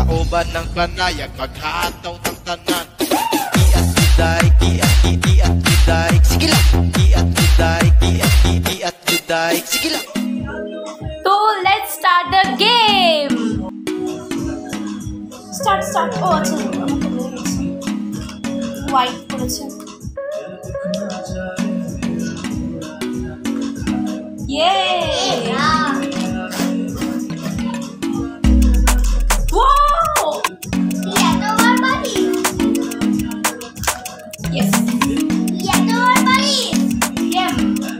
kalooban ng panayag, maghataw ng tanan. Iat juday, iat juday, sige lang. Iat juday, iat juday, sige lang. So let's start the game. Start. Oh, আচ্ছা white করেছে। Yay! Wow! Yeah, no more buddies. Yes. Yeah, no more buddies. Yeah.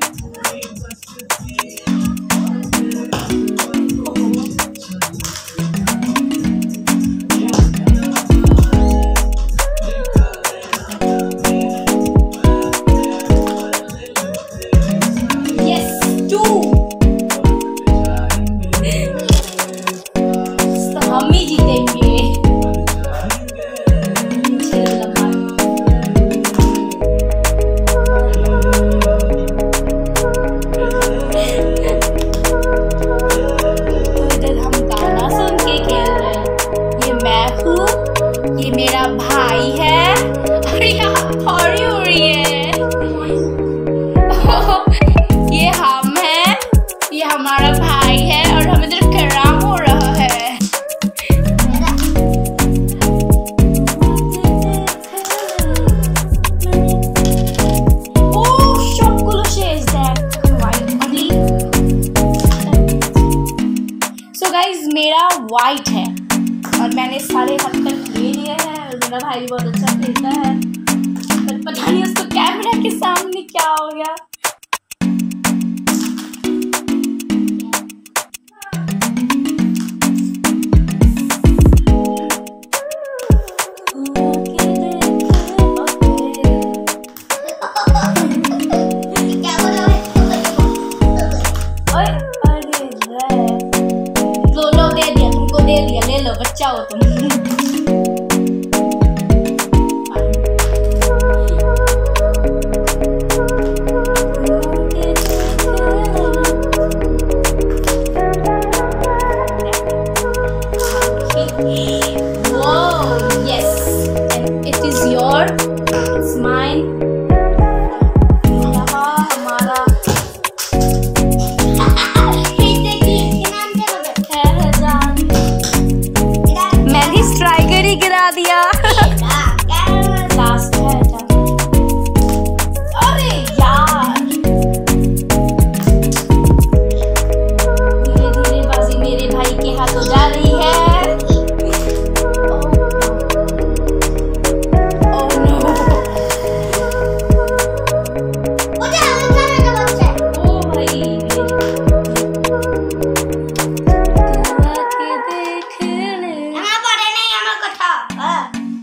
हमारा भाई है और हमें इधर कराम हो रहा है। ओह সবগুলো শেষ দেখ white only। So guys मेरा white है और मैंने सारे हद तक ले लिए हैं और मेरा भाई बहुत अच्छा खेलता है पर पता नहीं उसको कैमरा के सामने क्या हो गया। ले लो बच्चा हो तुम। Whoa, yes, and it is your, it's mine. गिरा दिया। लास्ट है अरे यार धीरे धीरे बाजी मेरे भाई के हाथों जा रही है। ओह नो ओ भाई हमारा पढ़े नहीं हमारा कथा।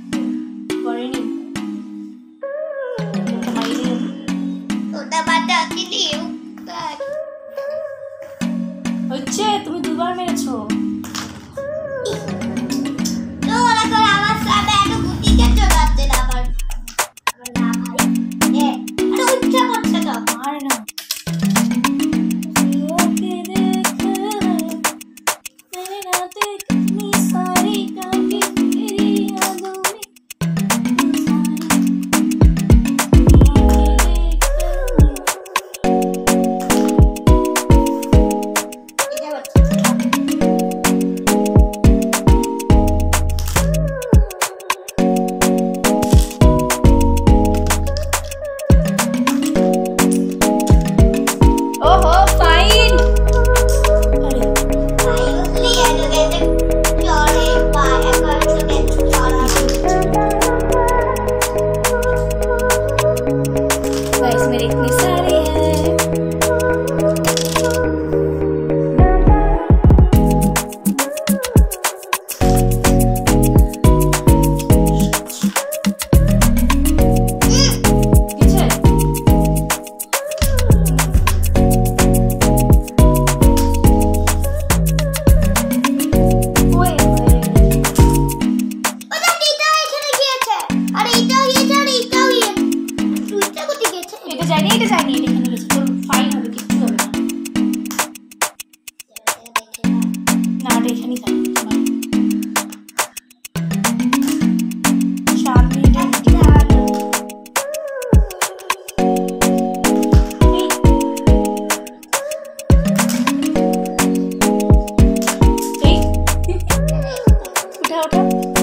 उठा उठा।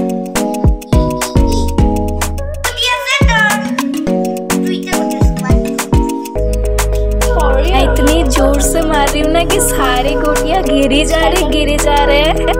मैं इतनी जोर से मार रही हूँ ना कि सारे गोटियां गिरी जा रहे हैं।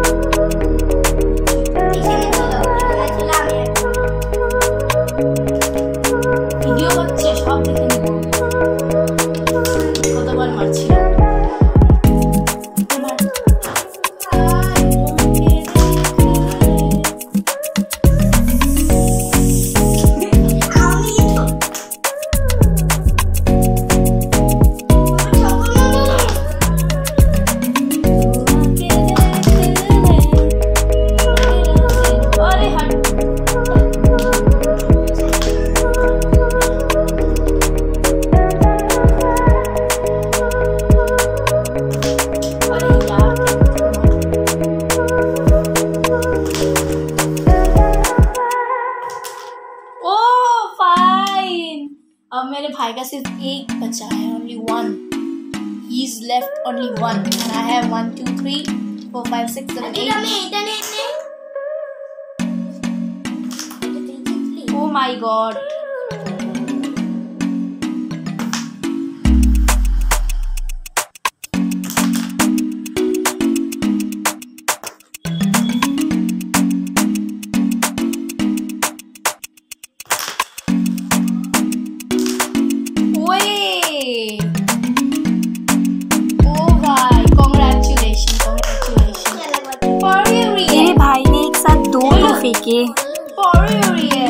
अब मेरे भाई का सिर्फ एक बचा है, only one. He's left only one, and I have 1, 2, 3, 4, 5, 6, 7, 8. Oh my God. मेरे भाई ने एक साथ 2 फेंके।